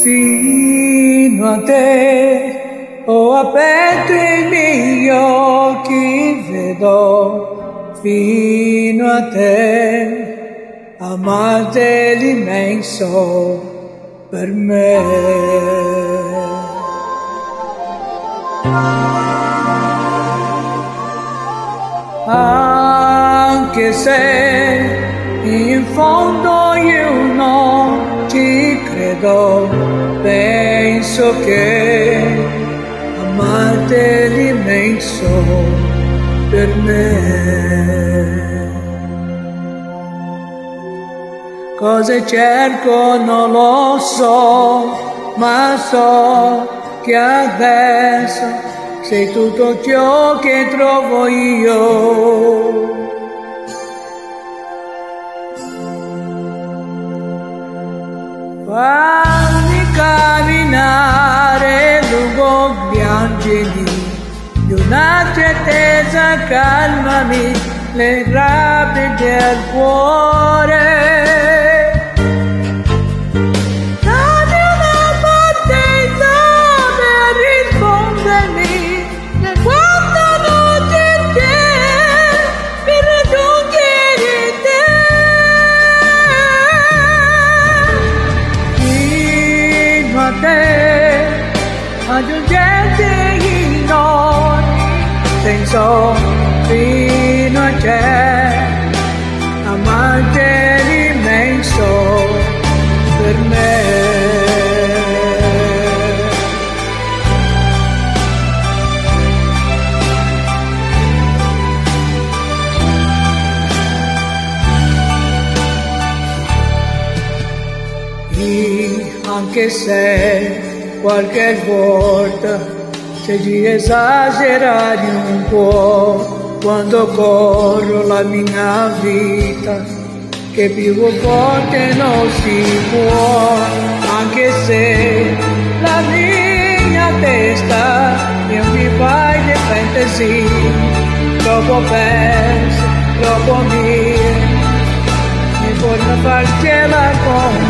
fino a te ho aperto i miei occhi, vedo fino a te, amate l'immenso per me. Anche se in fondo io non ci credo, penso che amate l'immenso per me. Cosa cerco non lo so, ma so che adesso sei tutto ciò che trovo io. Fammi camminare lungo gli angeli di una certezza, calmami le rabbie del cuore. Dammi una partita per rispondermi quando non c'è per raggiungere te. Fino a te, aggiungete in ogni senso, fino a te, amante l'immenso per me. Anche se qualche volta c'è di esagerare un po', quando corro la mia vita, che più forte non si può, anche se la mia testa non mi fa le fantasy, troppo penso, troppo mi forma farcela con